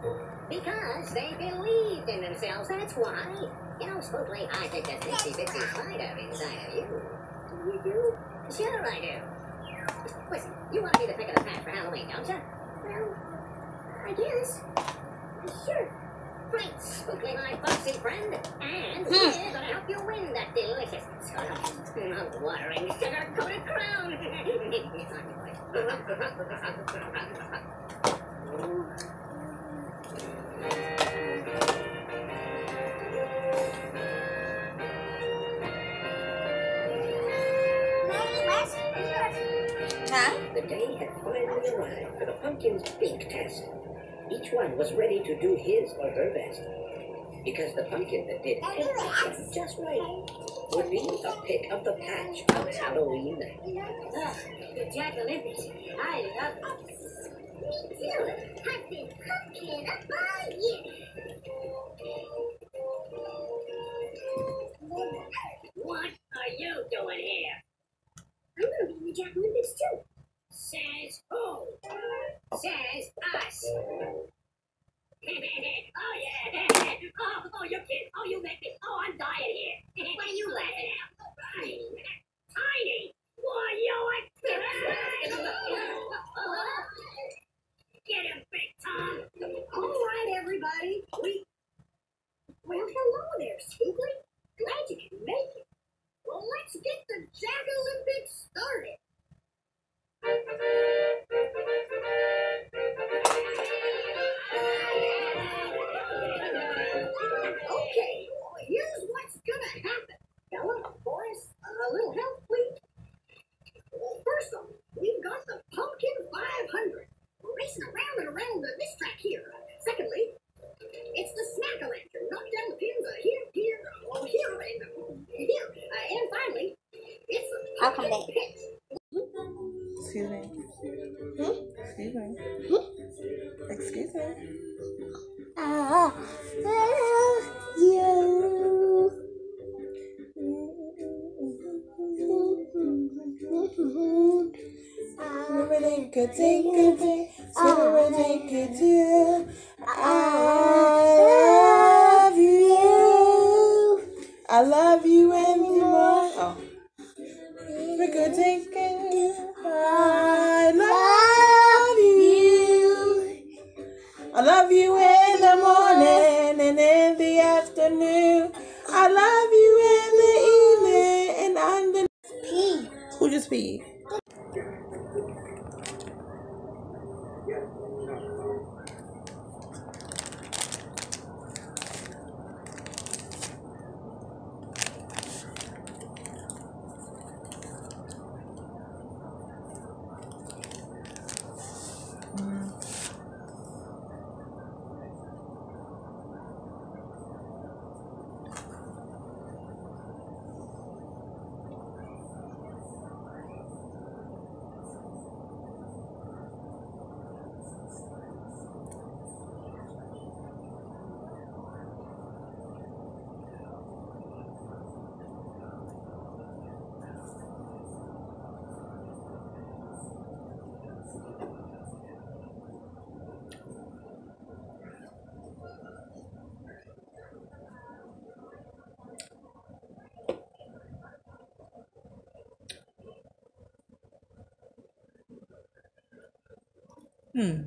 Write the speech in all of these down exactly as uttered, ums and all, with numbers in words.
Because they believed in themselves, that's why. You know, Spookly, I think there's an itsy-bitsy spider inside of you. You do? Sure I do. Listen, you want to be the pick of the patch for Halloween, don't you? Well, I guess. Sure. Great, Spookly, my foxy friend. And we're gonna help you win that delicious, mouth-watering, sugar-coated crown. Huh? The day had finally arrived for the pumpkin's big test. Each one was ready to do his or her best. Because the pumpkin that did everything just right would be the pick of the patch on Halloween night. Ugh, the Jack Olympics. I love it. Me too. I've been pumpkin up all year. What are you doing here? I'm gonna be in the Jack Olympics too. Says who? Says us. Oh yeah. Oh, oh, you kid. Oh, you make me. Oh, I'm dying here. What are you laughing at? Tiny. Why, you Get him, Big Tom. All right, everybody. We. Well, hello there, Spookly. Glad you can make it. Well, let's get the Jack Olympics started. Okay, here's what's gonna happen. Bella, Boris, a little help, please. First off, we've got the Pumpkin five hundred. We're racing around and around the, this track here. Secondly, it's the Snack-a-lantern. Knock down the pins uh, here, here, oh, here, and uh, here. Uh, and finally, it's the I'll come Pumpkin back. Pit. Excuse me. Hmm? Excuse me. Hmm? Excuse me. I love you. Swimming-a-dink-a-dink, swimming-a-dink-a-doo. I love you. I love you anymore. Oh. Swimming-a-dink-a-doo. I love you. I love you in the morning and in the afternoon. I love you in the evening and under. Pee. Who just peed? Hmm.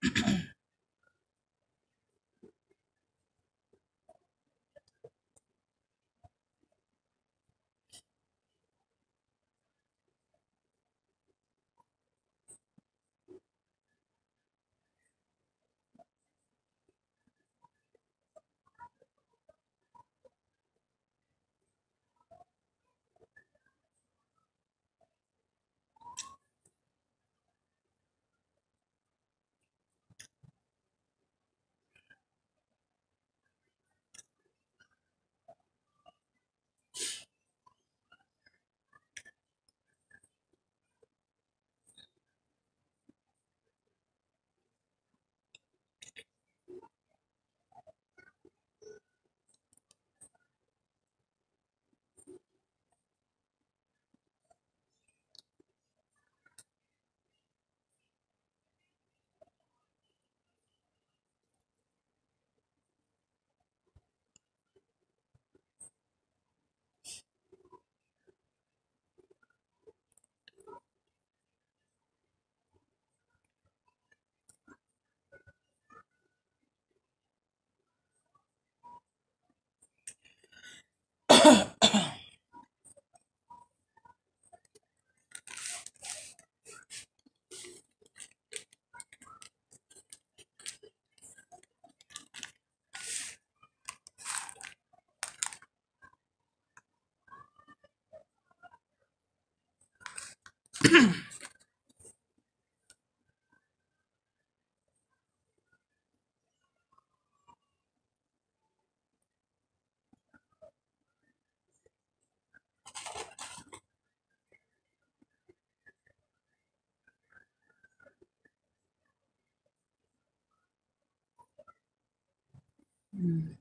Mm.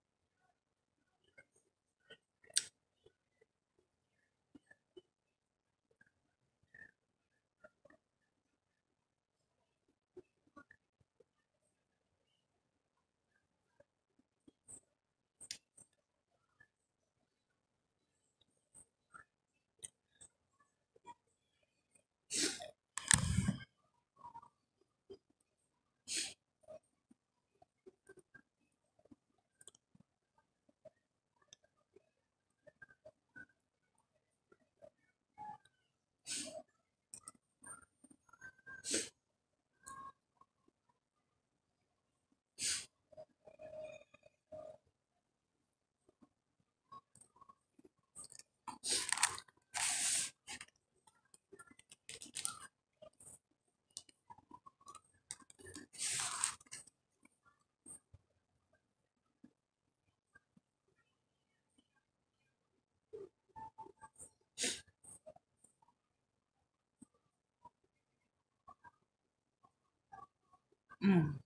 Mm.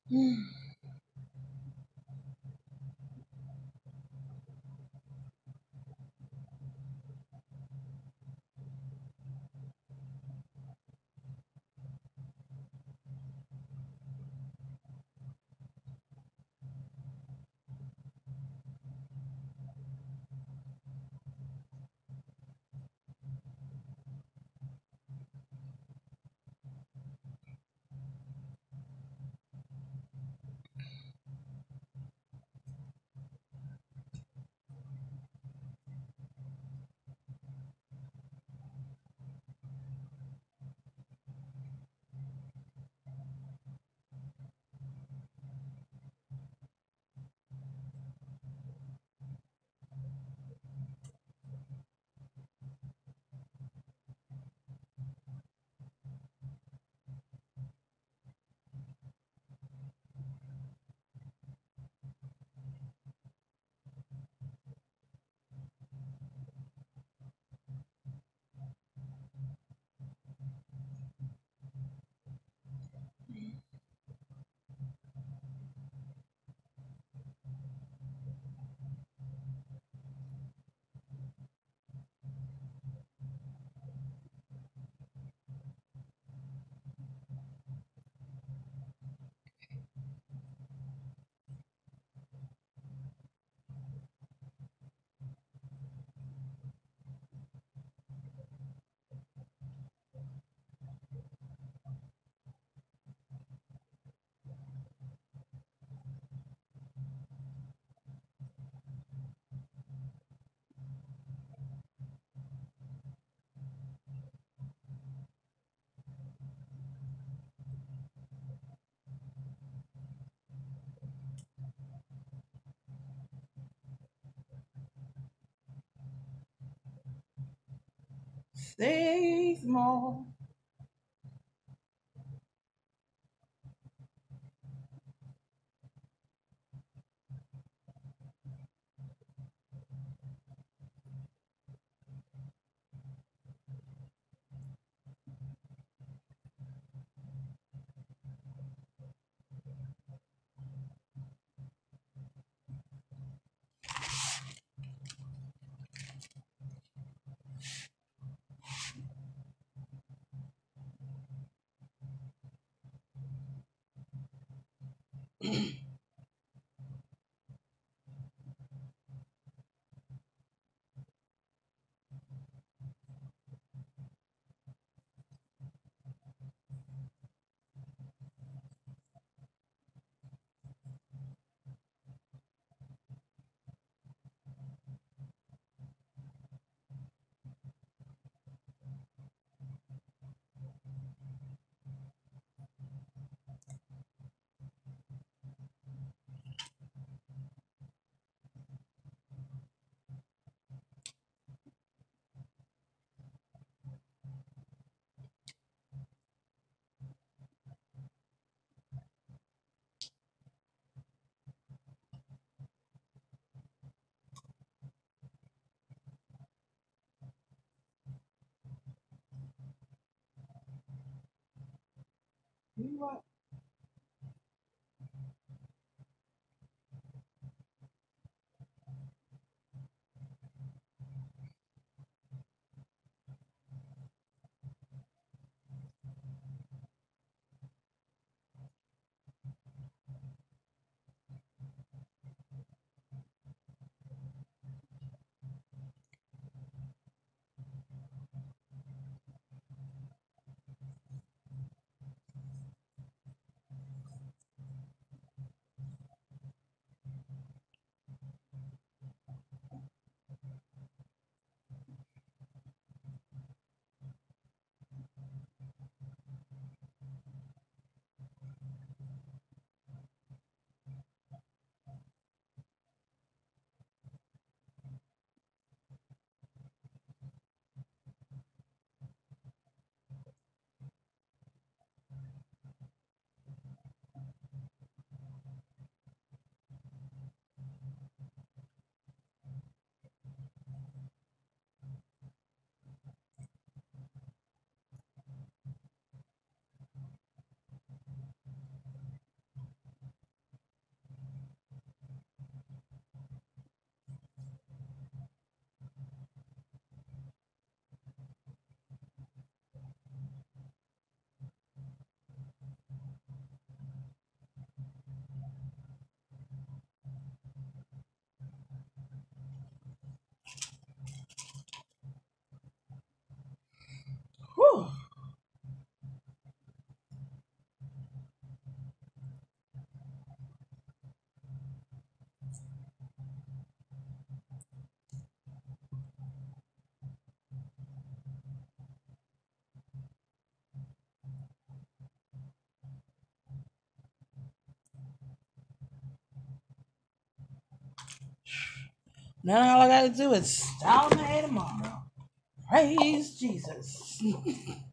Faith more. You what? Now all I got to do is start my head tomorrow. Praise Jesus.